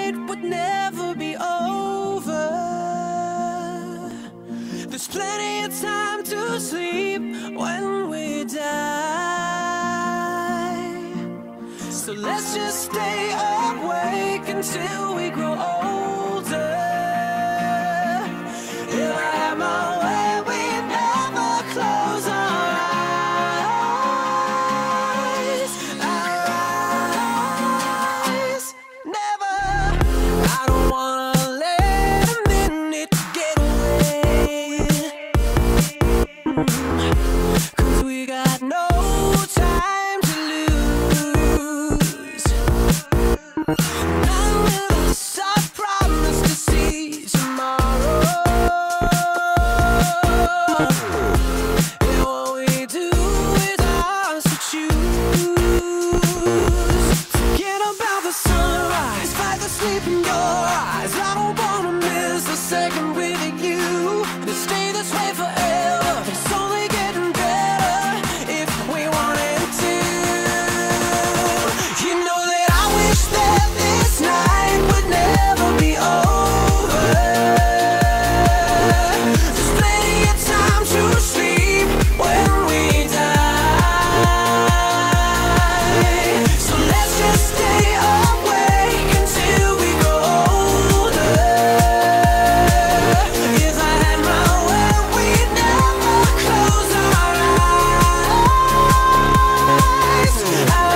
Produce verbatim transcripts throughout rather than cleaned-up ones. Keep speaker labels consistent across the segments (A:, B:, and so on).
A: night would never be over. There's plenty of time to sleep when we die. So let's just stay awake until we grow older. If I had my way, we'd never close our eyes. Our eyes, never. I don't wanna let a minute get away, 'cause we got no time to lose. None of us are promised to see tomorrow. And what we do is ours to choose. Forget about the sunrise, fight the sleep in your eyes. I don't wanna miss a second with you. To stay this way forever, it's only getting better if we wanted to. You know that I wish that this night would never be over. There's plenty of time to sleep when we die. So let's just stay awake until we grow older. If I had my way, we'd never close our eyes. Our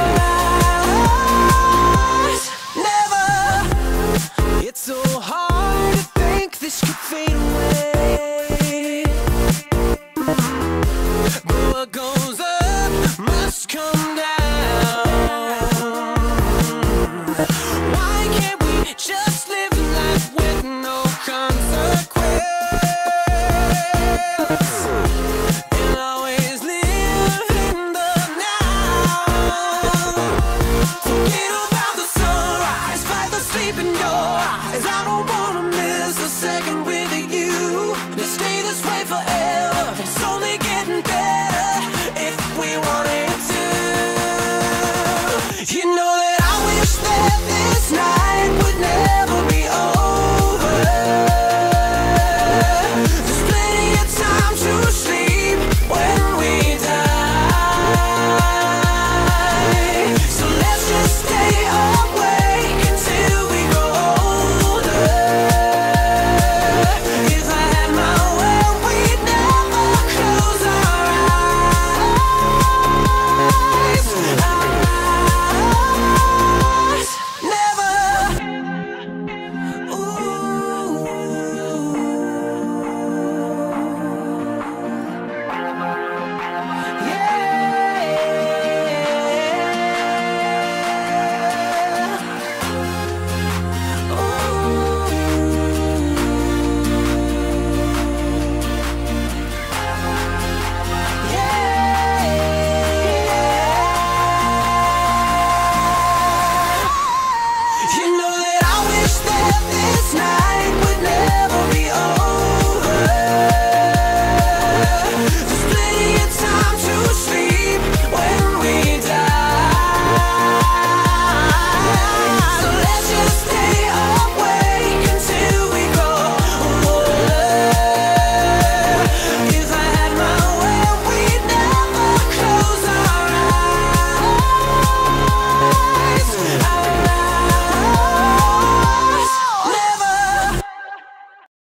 A: eyes, never. It's so hard to think this could fade away, but what goes up must come down.